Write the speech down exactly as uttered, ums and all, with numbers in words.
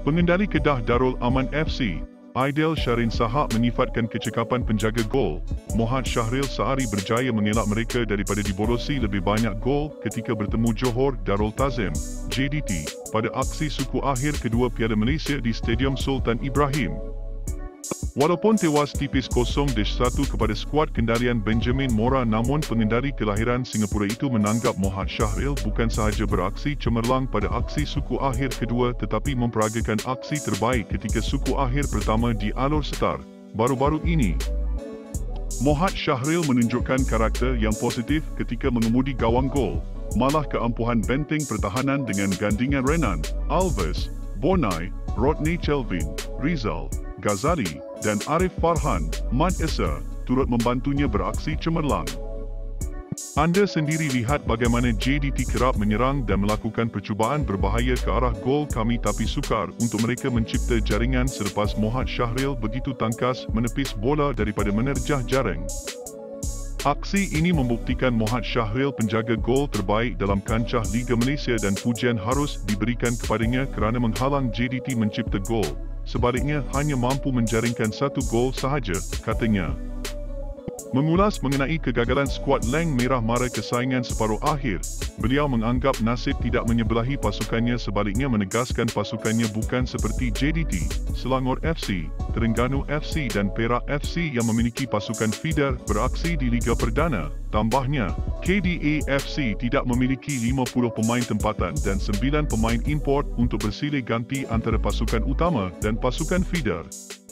Pengendali Kedah Darul Aman F C, Aidil Syarin Sahak menyifatkan kecekapan penjaga gol, Mohd Syahril Saari berjaya mengelak mereka daripada diborosi lebih banyak gol ketika bertemu Johor Darul Tazim, J D T, pada aksi suku akhir kedua Piala Malaysia di Stadium Sultan Ibrahim. Walaupun tewas tipis kosong satu kepada skuad kendalian Benjamin Mora, namun pengendali kelahiran Singapura itu menanggap Mohd Syahril bukan sahaja beraksi cemerlang pada aksi suku akhir kedua tetapi memperagakan aksi terbaik ketika suku akhir pertama di alur setar baru-baru ini. Mohd Syahril menunjukkan karakter yang positif ketika mengemudi gawang gol, malah keampuhan benteng pertahanan dengan gandingan Renan, Alves, Bonai, Rodney Chelvin, Rizal, Ghazali dan Arif Farhan, Mat Esa, turut membantunya beraksi cemerlang. Anda sendiri lihat bagaimana J D T kerap menyerang dan melakukan percubaan berbahaya ke arah gol kami tapi sukar untuk mereka mencipta jaringan selepas Mohd Syahril begitu tangkas menepis bola daripada menerjah jaring. Aksi ini membuktikan Mohd Syahril penjaga gol terbaik dalam kancah Liga Malaysia dan pujian harus diberikan kepadanya kerana menghalang J D T mencipta gol. Sebaliknya, hanya mampu menjaringkan satu gol sahaja, katanya. Mengulas mengenai kegagalan skuad Leng Merah Mara kesaingan separuh akhir, beliau menganggap nasib tidak menyebelahi pasukannya, sebaliknya menegaskan pasukannya bukan seperti J D T, Selangor F C, Terengganu F C dan Perak F C yang memiliki pasukan feeder beraksi di Liga Perdana. Tambahnya, K D A F C tidak memiliki lima puluh pemain tempatan dan sembilan pemain import untuk bersilih ganti antara pasukan utama dan pasukan feeder.